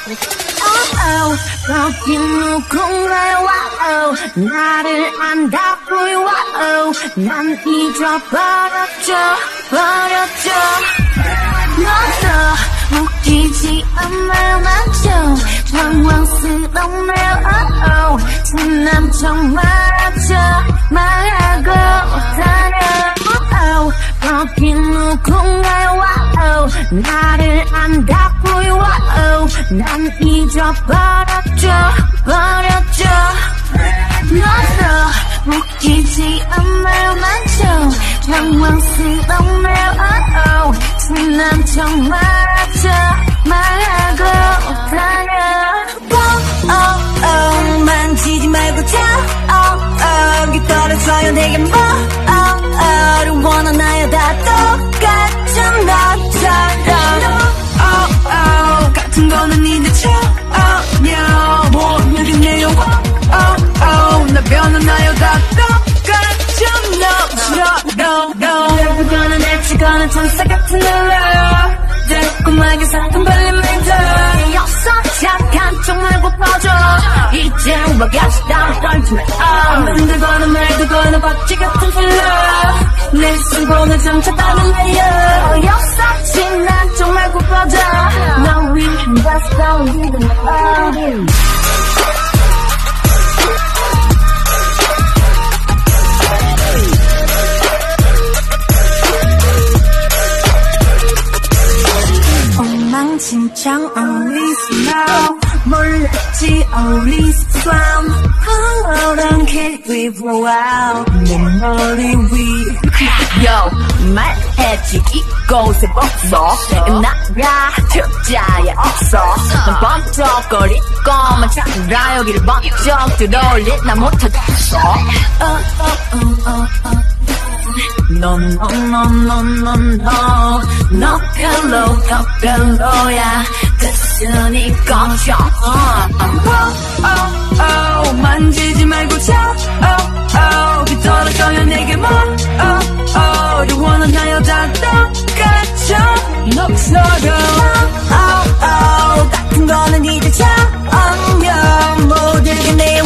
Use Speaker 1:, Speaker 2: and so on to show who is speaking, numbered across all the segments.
Speaker 1: 거긴 누군가요? 나를 안다고요? 난 잊어버렸죠. 너도 웃기지 않나요? 당황스럽네요. 난 정말 말하고 다녀. 거긴 누군가요? 나를 안다고요? 난 잊어버렸죠. 너도 웃기지 않나요? 당황스럽네요. 난 정말 말하고 다녀. 만지지 말고 여기 떨어져요 내게 뭐를 원하나요? 다 똑같은 너처럼 같은 거는 이제 처음이야. 모르겠네요. 나 변하나요? 다 똑같은 너처럼 내부거나 내치거나 천사 같은 너를 달콤하게 상큼발림해줘. 였어 잠깐 쪽 말고 퍼져. 이제 와같이 따로 떨지 마. 흔들거나 말들거나 박쥐 같은 필러 내 승부는 점차 따라내요. 였어 지난 쪽 말고 퍼져. 너 위에 봤어 우리는 엉망진창 only smile 몰랐지 only swam 홀로란 길 위 wow 내 머리 위 Yo 말했지 이곳에 없어 나라 특자야 없어 난 번쩍거리고만 찾으라 여기를 번쩍 들어올릴 나 못하겠어 No 별로야 됐으니 꺼져 만지지 말고 비떨어져요 내게 뭐를 원하나요? 다 똑같죠 너처럼 같은 거는 이제 처음이야 모두에게 내와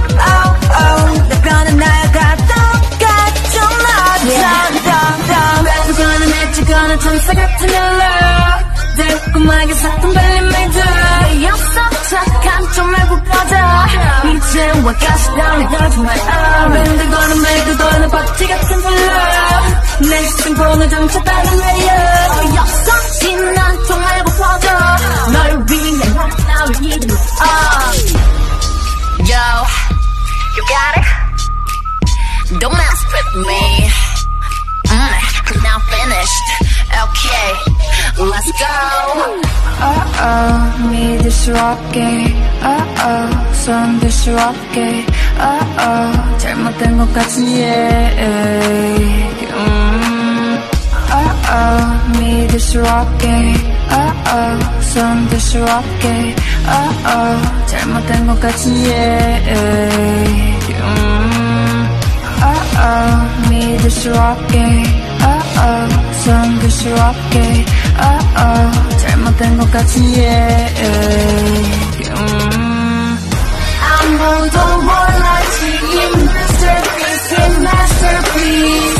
Speaker 1: 나 변하나요? 다 똑같죠 너처럼 외부거나 내치거나 천사 같은 너를 달콤하게 상큼발림해줘. 엽서 착한 척 말고 꺼져. 이제 와같이 떨리지 마. 흔들거나 말거나 박쥐 같은 필러 내 승부는 점차 따라내요. 엽서 지난 척 말고 퍼져. 널 위해 나를 믿음 Yo, you got it? Don't mess with me. Now finished. Okay, let's go. 믿을 수 없게. 손들 수 없게. 잘못된 것 같지. 믿을 수 없게. 손들 수 없게. 잘못된 것 같지. 믿을 수 없게. 손들 수 없게. 잘못된 것 같지. 아무도 몰랐지 이 masterpiece